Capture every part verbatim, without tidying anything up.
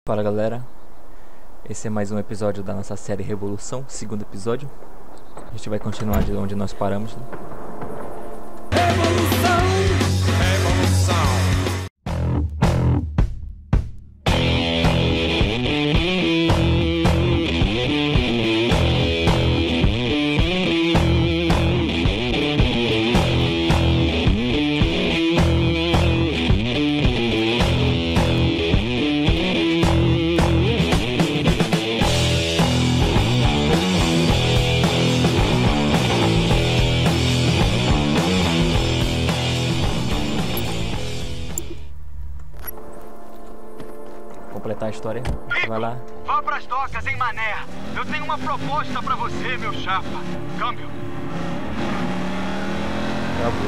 Fala galera, esse é mais um episódio da nossa série Revolução, segundo episódio. A gente vai continuar de onde nós paramos, né? Revolução! Revolução! Completar a história, vai lá. Vá pras docas em Mané. Eu tenho uma proposta pra você, meu chapa. Câmbio. Acabou.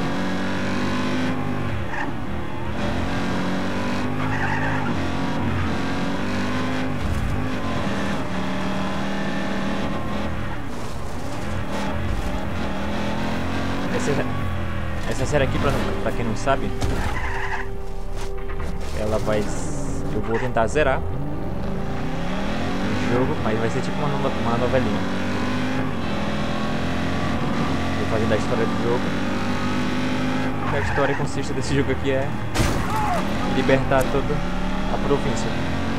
Essa, essa série aqui, pra, pra quem não sabe, ela vai... Eu vou tentar zerar o jogo, mas vai ser tipo uma, no, uma novelinha. Vou fazendo a história do jogo. A história consiste desse jogo aqui é libertar toda a província.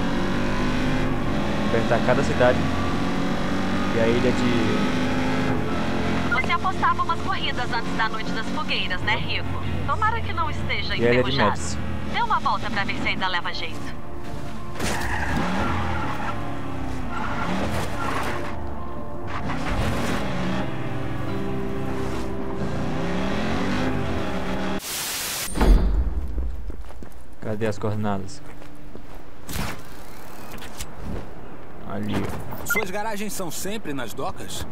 Libertar cada cidade e a ilha de... Você apostava umas corridas antes da noite das fogueiras, né, Rico? Tomara que não esteja e a ilha de enferrujado. Médici. Dê uma volta pra ver se ainda leva jeito. Cadê as coordenadas? Ali. Suas garagens são sempre nas docas?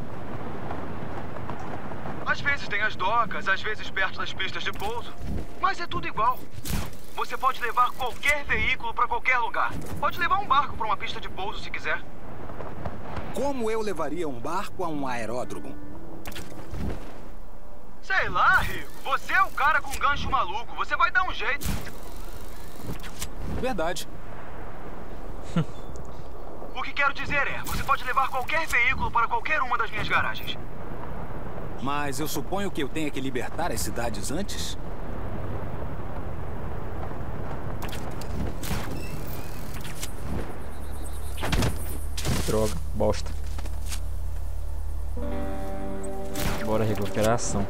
Às vezes tem as docas, às vezes perto das pistas de pouso. Mas é tudo igual. Você pode levar qualquer veículo pra qualquer lugar. Pode levar um barco pra uma pista de pouso se quiser. Como eu levaria um barco a um aeródromo? Sei lá, Rico. Você é o cara com gancho maluco. Você vai dar um jeito. Verdade. O que quero dizer é, você pode levar qualquer veículo para qualquer uma das minhas garagens. Mas eu suponho que eu tenha que libertar as cidades antes? Droga, bosta. Bora recuperar a ação.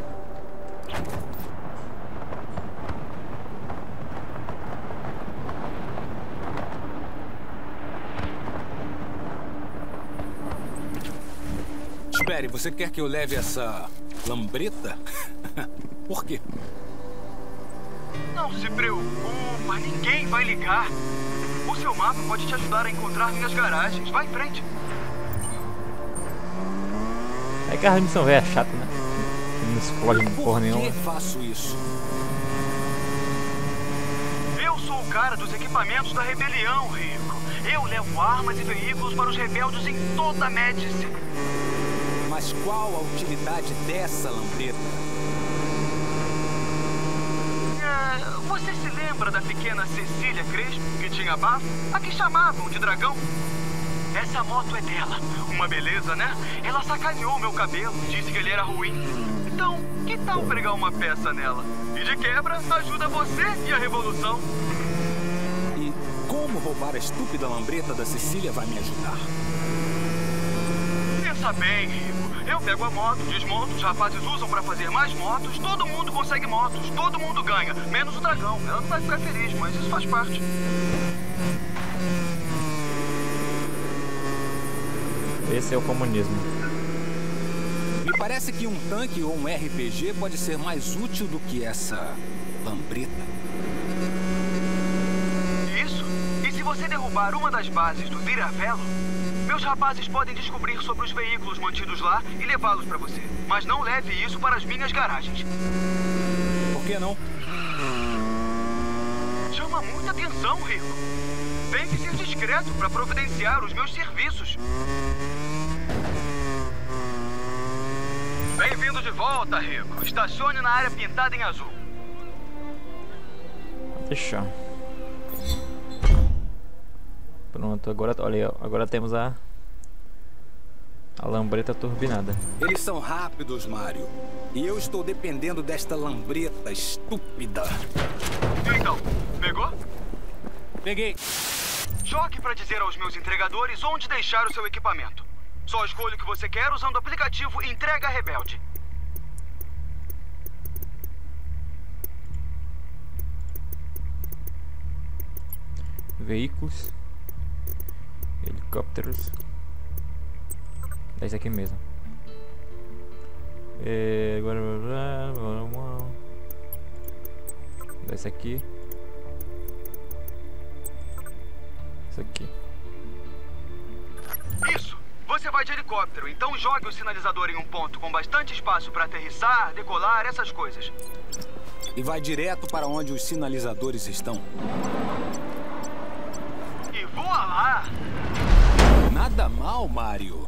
Espere, você quer que eu leve essa lambreta? Por quê? Não se preocupa, ninguém vai ligar. O seu mapa pode te ajudar a encontrar minhas garagens. Vai em frente. É que a missão velha é chata, né? Não explode porra nenhuma. Por que faço isso? Eu sou o cara dos equipamentos da rebelião, Rico. Eu levo armas e veículos para os rebeldes em toda a Médici. Mas qual a utilidade dessa lambreta? É, você se lembra da pequena Cecília Crespo, que tinha bafo? A que chamavam de dragão? Essa moto é dela. Uma beleza, né? Ela sacaneou meu cabelo, disse que ele era ruim. Então, que tal pregar uma peça nela? E de quebra, ajuda você e a revolução. E como roubar a estúpida lambreta da Cecília vai me ajudar? Pensa bem, Rico. Eu pego a moto, desmonto, os rapazes usam pra fazer mais motos, todo mundo consegue motos, todo mundo ganha, menos o dragão. Ela não vai ficar feliz, mas isso faz parte. Esse é o comunismo. Me parece que um tanque ou um R P G pode ser mais útil do que essa lambreta. Isso? E se você derrubar uma das bases do Viravelo, meus rapazes podem descobrir sobre os veículos mantidos lá e levá-los pra você. Mas não leve isso para as minhas garagens. Por que não? Chama muita atenção, Rico. Tem que ser discreto para providenciar os meus serviços. Bem-vindo de volta, Rico. Estacione na área pintada em azul. Deixa. Pronto, agora, olha aí, ó, agora temos a a lambreta turbinada. Eles são rápidos, Mario. E eu estou dependendo desta lambreta estúpida. Então, pegou? Peguei. Jogue para dizer aos meus entregadores onde deixar o seu equipamento. Só escolha o que você quer usando o aplicativo Entrega Rebelde. Veículos, helicópteros. É isso aqui mesmo. É, agora esse aqui. Isso aqui. Isso! Você vai de helicóptero, então jogue o sinalizador em um ponto com bastante espaço para aterrissar, decolar, essas coisas. E vai direto para onde os sinalizadores estão. E voa lá! Nada mal, Mario.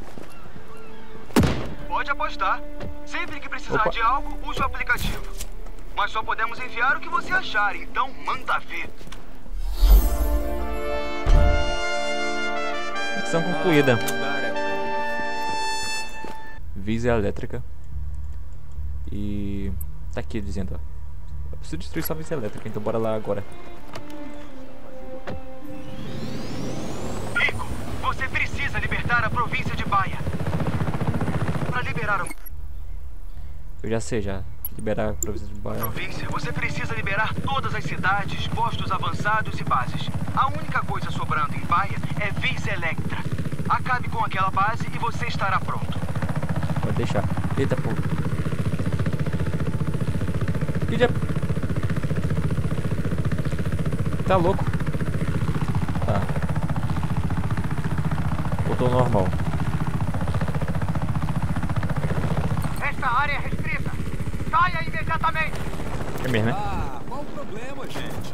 Pode apostar. Sempre que precisar Opa. de algo, use o aplicativo. Mas só podemos enviar o que você achar, então manda ver. Missão concluída. Ah, Visa elétrica. E tá aqui dizendo, ó, eu preciso destruir sua visa elétrica, então bora lá agora. Rico, você precisa libertar a província de Baia. Para liberar a Eu já sei, já. Liberar a província de Baia. província, você precisa liberar todas as cidades, postos avançados e bases. A única coisa sobrando em Baia é Visa Electra. Acabe com aquela base e você estará pronto. Pode deixar. Eita, pô. Que dia... Tá louco. Tá. Voltou ao normal. Esta área é restrita. Saia imediatamente. É mesmo, né? Ah, qual o problema, gente?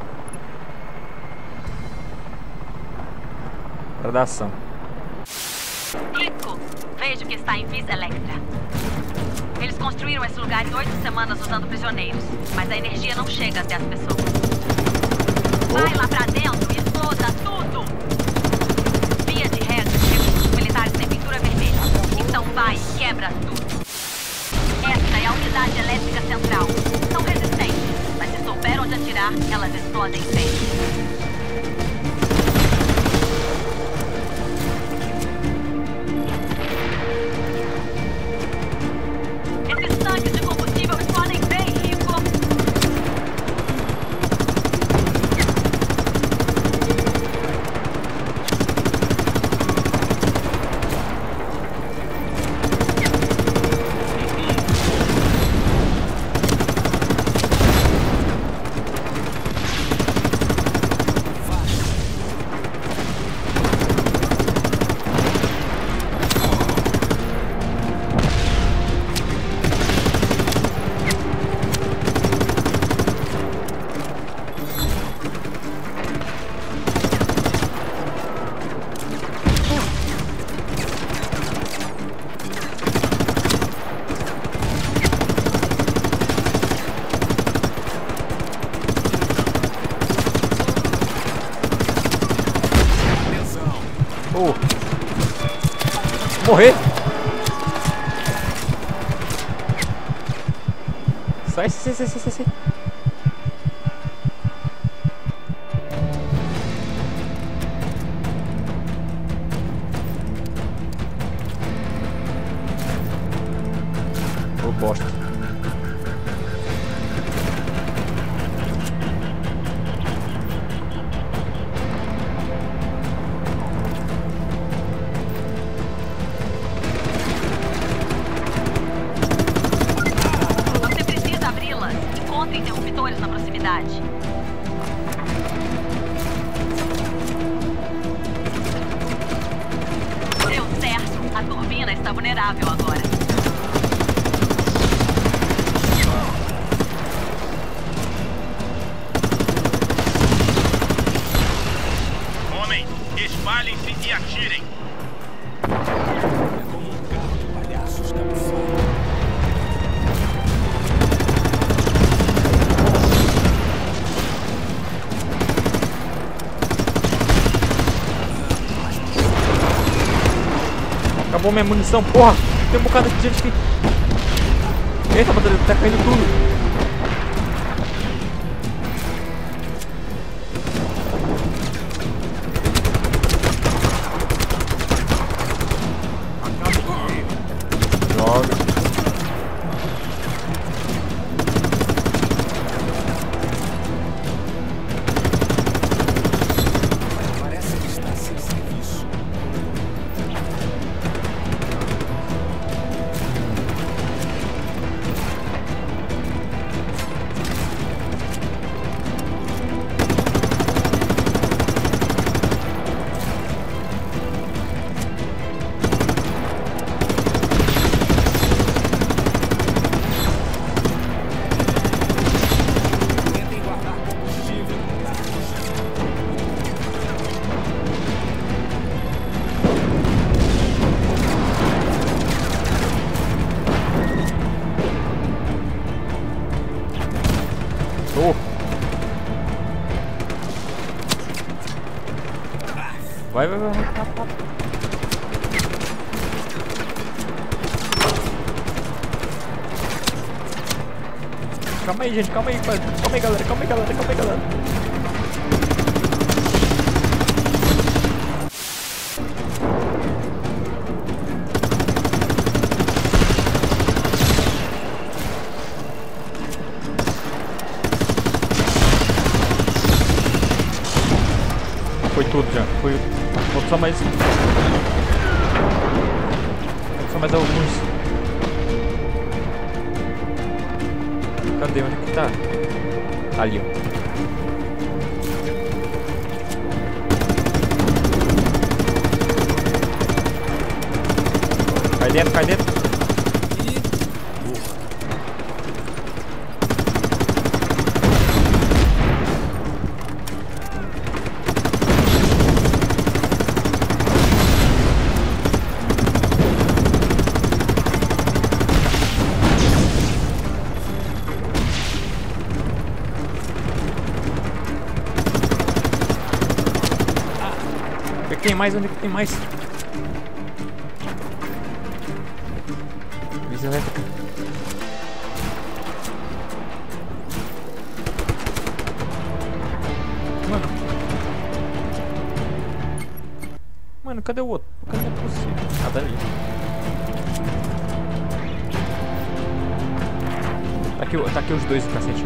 Hora da ação. Rico, vejo que está em Visa Electra. Eles construíram esse lugar em oito semanas usando prisioneiros, mas a energia não chega até as pessoas. Vai lá pra dentro e exploda tudo! Via de regra, recursos militares têm pintura vermelha. Então vai e quebra tudo. Esta é a unidade elétrica central. São resistentes, mas se souber onde atirar, elas explodem sempre. Esses tanques de combustível explodem bem, Rico. Oh. Morrer. Sai, sai, sai, sai, sai. Ô, bosta. Você precisa abri-las. Encontre interruptores na proximidade. Deu certo. A turbina está vulnerável agora. Homens, espalhem-se e atirem. É como um carro de palhaços camuflado. Acabou minha munição, porra! Tem um bocado de gente aqui. Eita, tá caindo tudo. Droga. Parece que está sem serviço. Tentem guardar combustível no lugar Oh. Vai, vai, vai, vai, vai, vai. Calma aí, gente, calma aí, calma aí, galera, calma aí, galera, calma aí, galera. Foi tudo já, foi. Falta só mais. Falta só mais alguns. Cadê? Onde é que tá? Ali, ó. Cai dentro, cai dentro. Onde é que tem mais? Onde é que tem mais? Luz elétrica. Mano. Mano, cadê o outro? Cadê o possível? Ah, dali. Tá aqui, tá aqui os dois, cacete.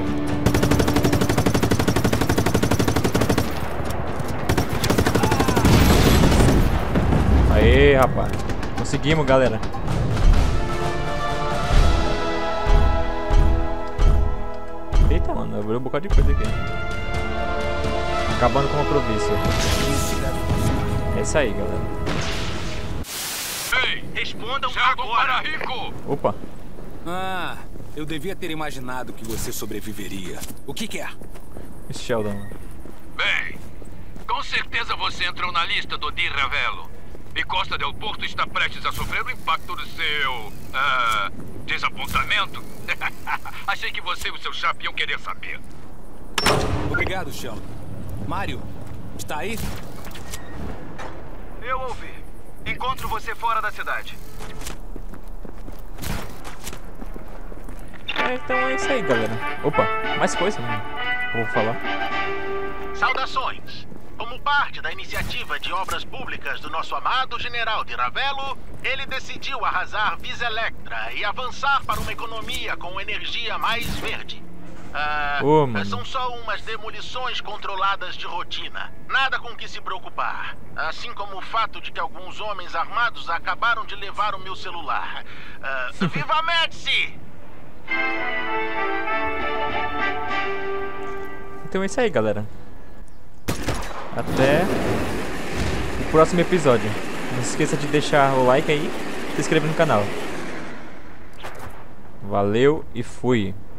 Aê, rapaz. Conseguimos, galera. Eita, mano. Abriu um bocado de coisa aqui. Acabando com a província. É isso aí, galera. Ei, respondam agora. Rico. Opa. Ah, eu devia ter imaginado que você sobreviveria. O que quer? Esse Sheldon. Bem, com certeza você entrou na lista do Di Ravello. E Costa del Porto está prestes a sofrer o impacto do seu... Uh, desapontamento. Achei que você e o seu chapa iam querer saber. Obrigado, Sheldon. Mário, está aí? Eu ouvi. Encontro você fora da cidade. É, então é isso aí, galera. Opa, mais coisa, mano. Eu vou falar. Saudações! Como parte da iniciativa de obras públicas do nosso amado General Di Ravello, ele decidiu arrasar Vis Electra e avançar para uma economia com energia mais verde. Ah, Ô, mano. são só umas demolições controladas de rotina. Nada com que se preocupar. Assim como o fato de que alguns homens armados acabaram de levar o meu celular. Ah, viva a Médici! Então é isso aí, galera. Até o próximo episódio. Não se esqueça de deixar o like aí e se inscrever no canal. Valeu e fui.